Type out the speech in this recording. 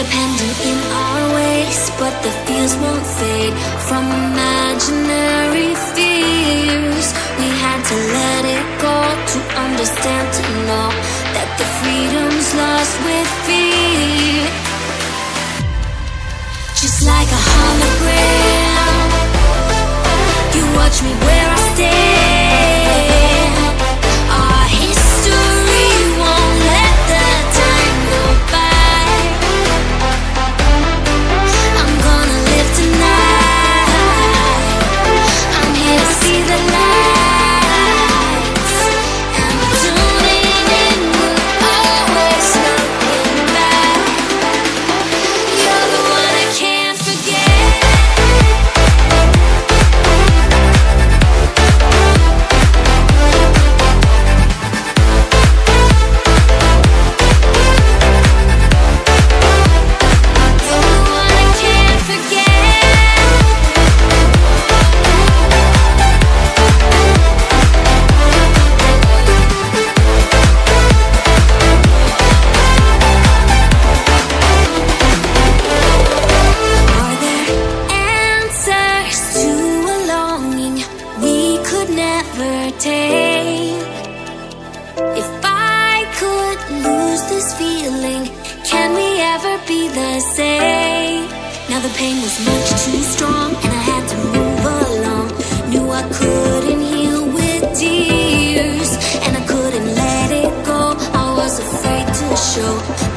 Independent in our ways, but the fears won't fade. From imaginary fears, we had to let it go, to understand, to know that the freedom's lost with fear. Just like a hologram, you watch me where I stand. Our history won't let the time go by. I'm gonna live tonight. I'm here to see the lights, and tuning in will always looking back. You're the one I can't forget. Pain was much too strong, and I had to move along. Knew I couldn't heal with tears, and I couldn't let it go. I was afraid to show